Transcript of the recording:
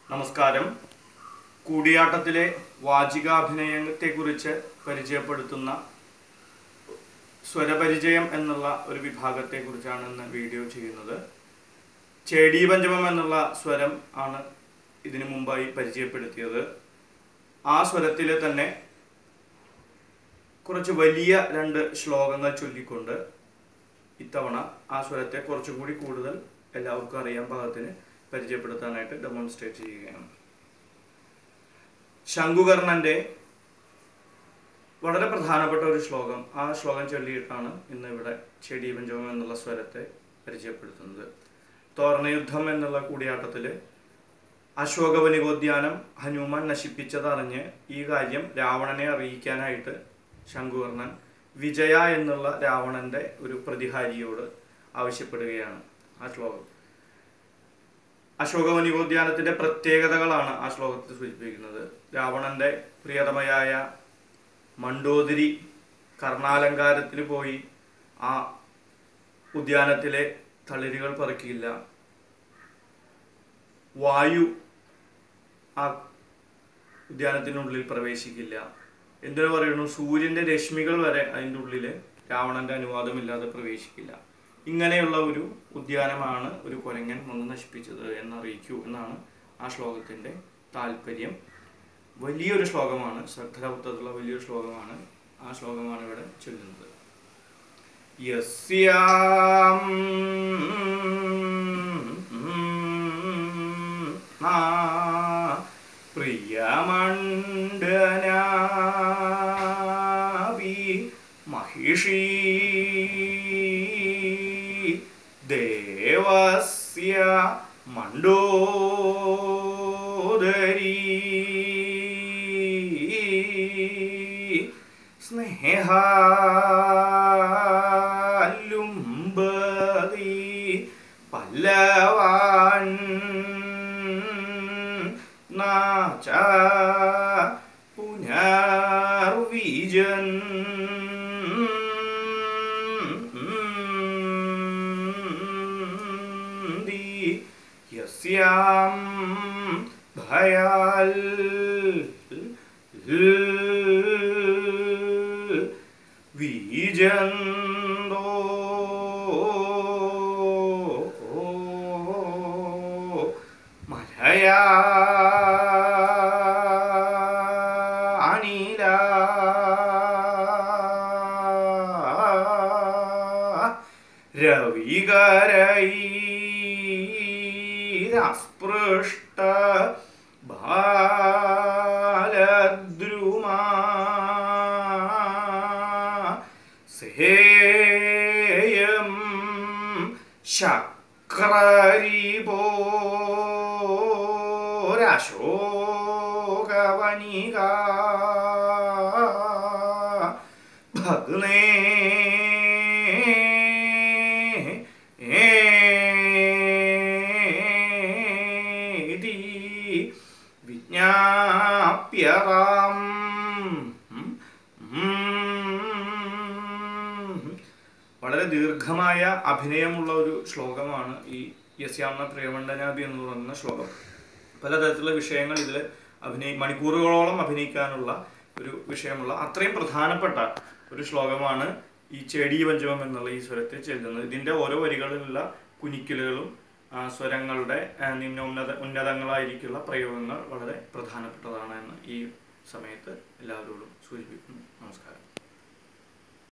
നമസ്കാരം. കൂടിയാട്ടത്തിലെ വാചികാഭിനയത്തെക്കുറിച്ച് പരിചയപ്പെടുത്തുന്ന സ്വരപരിചയം എന്നുള്ള ഒരു വിഭാഗത്തെക്കുറിച്ചാണ് ഇന്ന് വീഡിയോ ചെയ്യുന്നത്. ചേടീ പഞ്ചമം എന്നുള്ള സ്വരം ആണ് ഇതിനു മുമ്പായി പരിചയപ്പെടുത്തിയത്. ആ സ്വരത്തിലെ തന്നെ കുറച്ച് വലിയ രണ്ട് ശ്ലോകങ്ങൾ ചൊല്ലിക്കൊണ്ട് ഇത്തവണ ആ സ്വരത്തെ കുറച്ചുകൂടി കൂടുതൽ എല്ലാവർക്കും അറിയാൻ പാകത്തിന് പരിചയപ്പെടുത്താനായിട്ട് ഡെമോൺസ്ട്രേറ്റ് ചെയ്യുകയാണ്. ശംഖുകർണന്റെ വളരെ പ്രധാനപ്പെട്ട ഒരു ശ്ലോകം, ആ ശ്ലോകം ചൊല്ലിയിട്ടാണ് ഇന്ന് ഇവിടെ ചേടീ പഞ്ചമം എന്നുള്ള സ്വരത്തെ പരിചയപ്പെടുത്തുന്നത്. തോരണയുദ്ധം എന്നുള്ള കൂടിയാട്ടത്തിൽ അശോകവനികോദ്യാനം ഹനുമാൻ നശിപ്പിച്ചതറിഞ്ഞ് ഈ കാര്യം രാവണനെ അറിയിക്കാനായിട്ട് ശംഖുകർണൻ വിജയ എന്നുള്ള രാവണന്റെ ഒരു പ്രതിഹാരിയോട് ആവശ്യപ്പെടുകയാണ്. ആ ശ്ലോകം അശോകവനികോദ്യാനത്തിന്റെ പ്രത്യേകതകളാണ് ആ ശ്ലോകത്തിൽ സൂചിപ്പിക്കുന്നത്. രാവണന്റെ പ്രിയതമയായ മണ്ഡോദരി കർണാലങ്കാരത്തിന് പോയി ആ ഉദ്യാനത്തിലെ തളിരുകൾ പറിക്കില്ല. വായു ആ ഉദ്യാനത്തിനുള്ളിൽ പ്രവേശിക്കില്ല. എന്തിനു പറയുന്നു, സൂര്യന്റെ രശ്മികൾ വരെ അതിൻ്റെ ഉള്ളിൽ രാവണന്റെ അനുവാദമില്ലാതെ പ്രവേശിക്കില്ല. ഇങ്ങനെയുള്ള ഒരു ഉദ്യാനമാണ് ഒരു കുരങ്ങൻ വന്ന് നശിപ്പിച്ചത് എന്നറിയിക്കൂ എന്നാണ് ആ ശ്ലോകത്തിന്റെ താല്പര്യം. വലിയൊരു ശ്ലോകമാണ്, ശ്രദ്ധരൗത്തതുള്ള വലിയൊരു ശ്ലോകമാണ്. ആ ശ്ലോകമാണ് ഇവിടെ ചൊല്ലുന്നത്. യസ്യാം പ്രിയമണ്ഡനാവി മഹിഷീ ദേവസ്യ മണ്ഡോദരീ സ്നേഹാലുംബതി പല്ലവാൻ നാച പുനർവിജൻ യസ്യാം ഭയാൽ വിജന്തോ മലയാ അനില രവികരൈ സ്പൃഷ്ട ബാലദ്രുമാ സേയം ശക്രരിപോരശോകവനിക ഭഗ്നേ വിജ്ഞാപ്യതാം. വളരെ ദീർഘമായ അഭിനയമുള്ള ഒരു ശ്ലോകമാണ് ഈ യസ്യാംന പ്രിയമണ്ഡനാഭി എന്ന് പറയുന്ന ശ്ലോകം. പലതരത്തിലുള്ള വിഷയങ്ങൾ ഇതിൽ മണിക്കൂറുകളോളം അഭിനയിക്കാനുള്ള ഒരു വിഷയമുള്ള അത്രയും പ്രധാനപ്പെട്ട ഒരു ശ്ലോകമാണ് ഈ ചേടീ പഞ്ചമം എന്നുള്ള ഈ സ്വരത്തിൽ ചെല്ലുന്നത്. ഇതിൻ്റെ ഓരോ വരികളിലുള്ള കുനിക്കലുകളും സ്വരങ്ങളുടെ ഉന്നതങ്ങളായിരിക്കുള്ള പ്രയോഗങ്ങൾ വളരെ പ്രധാനപ്പെട്ടതാണ് എന്ന് ഈ സമയത്ത് എല്ലാവരോടും സൂചിപ്പിക്കുന്നു. നമസ്കാരം.